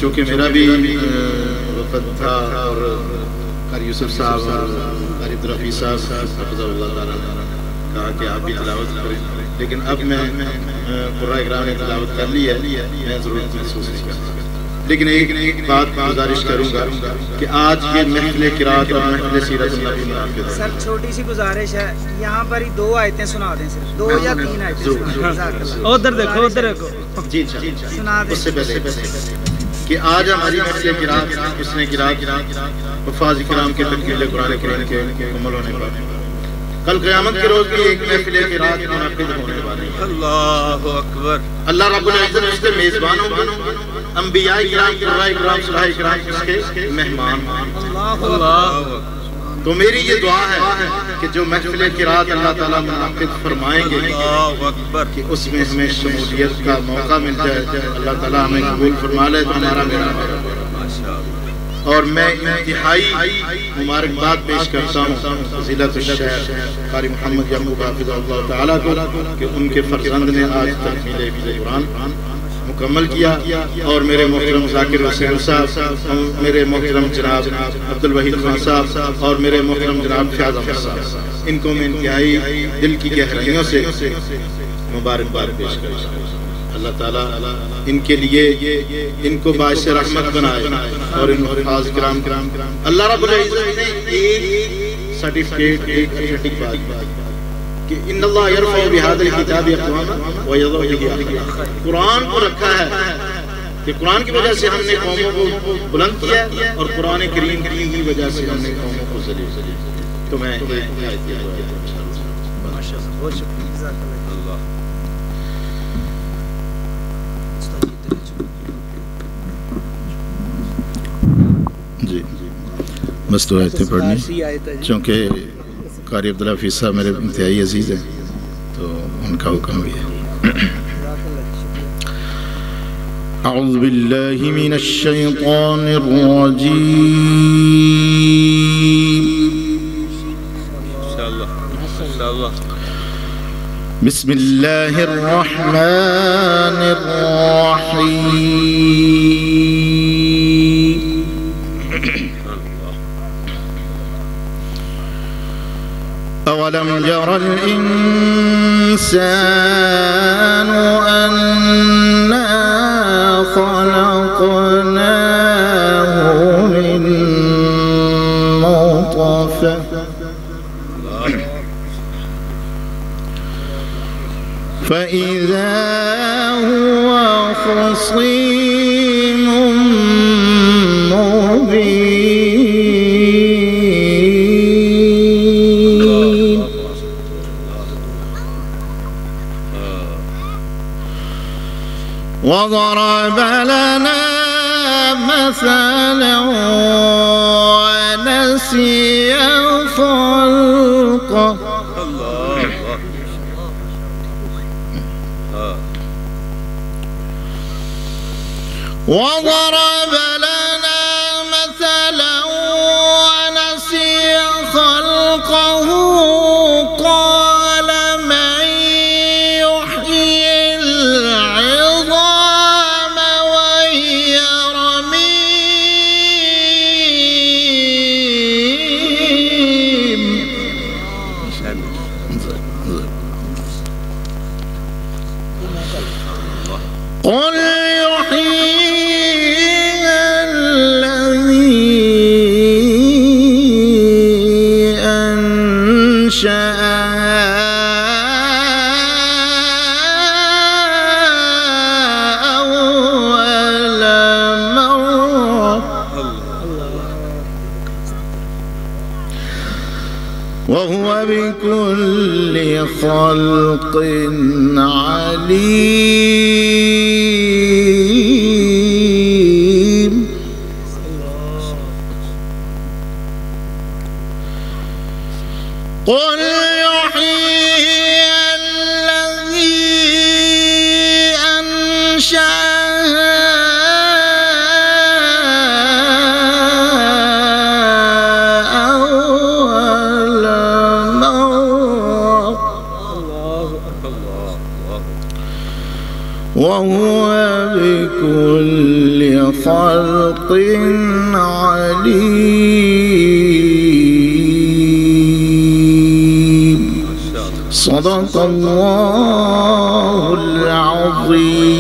چونکہ میرا بھی وقت تھا اور قاری یوسف صاحب اور قاری عبدالحفیظ صاحب حفظہ اللہ تعالیٰ نے کہا کہ آپ بھی تلاوت کریں، لیکن اب میں قراء اکرام نے تلاوت کر لی ہے، میں ضرورت محسوس نہیں کرتا، لیکن ایک بات گزارش کروں گا کہ آج یہ محفل قرات اور محفل سیرت النبی منعقد ہے۔ سر چھوٹی سی گزارش ہے، یہاں پر ہی 2 آیتیں سنا دیں، صرف 2 یا 3 آیتیں سنا دیں۔ ادھر دیکھو ادھر دیکھو جی انشاءاللہ سنا دیں۔ اس سے پہلے کہ آج ہماری محفل قرات حسن قرات حفاظ کرام کے تکمیل قرآن کریم کے مکمل ہونے پر کل قیامت کے روز بھی ایک محفل قرات منعقد ہونے والی ہے۔ اللہ اکبر۔ اللہ رب العزت اس کے میزبان ہوں گے، انبیاء کرام، قراء کرام، صلاح کرام اس کے مہمان ہوں۔ اللہ تو میری یہ دعا ہے کہ جو محفل قرات اللہ تعالیٰ منعقد فرمائیں گے کہ اس میں ہمیں شمولیت کا موقع مل جائے، اللہ تعالیٰ ہمیں قبول فرما لے تو ہمارا میرا اور میں انتہائی مبارکباد پیش کرتا ہوں فضیلت الشیخ قاری محمد یعقوب حافظ اللہ تعالیٰ کو کہ ان کے فرزند نے آج تکمیل قرآن مکمل کیا، اور میرے محترم ذاکر حسین صاحب، میرے محترم جناب عبدالوحید خان صاحب اور میرے محترم جناب فیاض احمد صاحب، ان کو میں انتہائی دل کی گہرائیوں سے مبارکباد پیش کرتا ہوں۔ اللہ تعالیٰ ان کے لیے ان کو باعث رحمت بنائے اور ان حفاظ کرام اللہ رب العزت نے ایک سرٹیفکیٹ، ایک ایٹھٹک بات کہ ان اللہ یرفع بہذا الکتاب اقواما ویضع بہ آخرین، قرآن کو رکھا ہے کہ قرآن کی وجہ سے ہم نے قوموں کو بلند کیا اور قرآن کریم کی ہی وجہ سے ہم نے قوموں کو ذلیل کیا۔ تو میں بہت شکریہ۔ جی بس 2 آیتیں پڑھنی، چونکہ قاری عبدالحفیظ صاحب میرے انتہائی عزیز ہیں تو ان کا حکم بھی ہے۔ اعوذ باللہ من الشیطان الرجیم، بسم اللہ الرحمن الرحیم۔ أولم ير الإنسان أنا خلقناه من نطفة فإذا هو خصيم مبين وضرب لنا مثلا ونسي خلقه وضرب لنا مثلا ونسي خلقه قال من يحيي العظام وهي رميم قل يحييها الذي أنشأها أول مرة وهو بكل خلق عليم قل يحيي الذي أنشأها أول مرة وهو بكل خلق عليم. صدق الله العظيم.